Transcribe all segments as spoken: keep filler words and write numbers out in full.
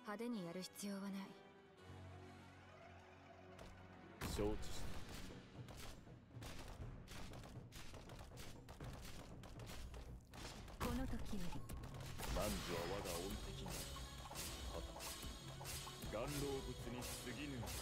派手にやる必要はない。 承知した。 この時より汝は我が恩敵なり、はた顔老物に過ぎぬ。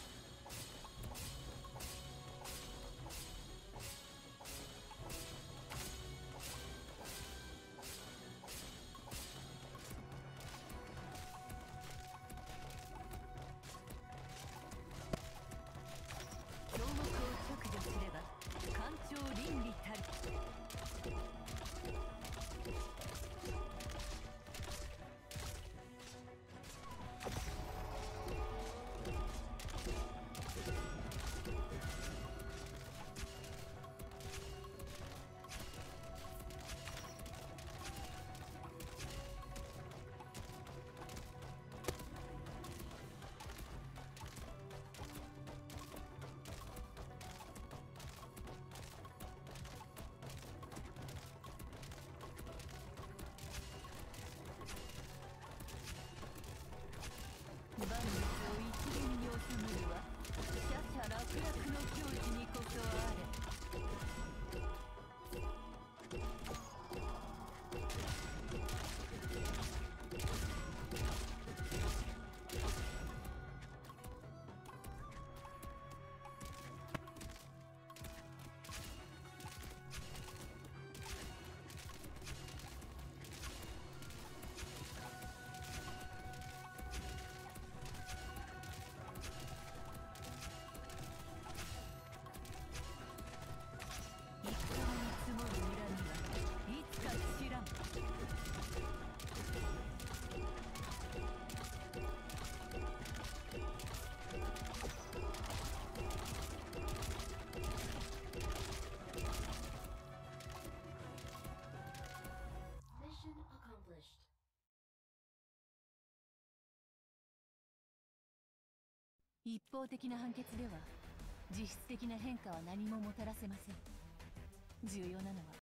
強目を直除すれば官庁倫理たる。万物を一元に収めるは奢々楽々の境地にこそあれ。積もる恨みはいつか知らん。 Mission accomplished. 一方的な判決では実質的な変化は何ももたらせません。重要なのは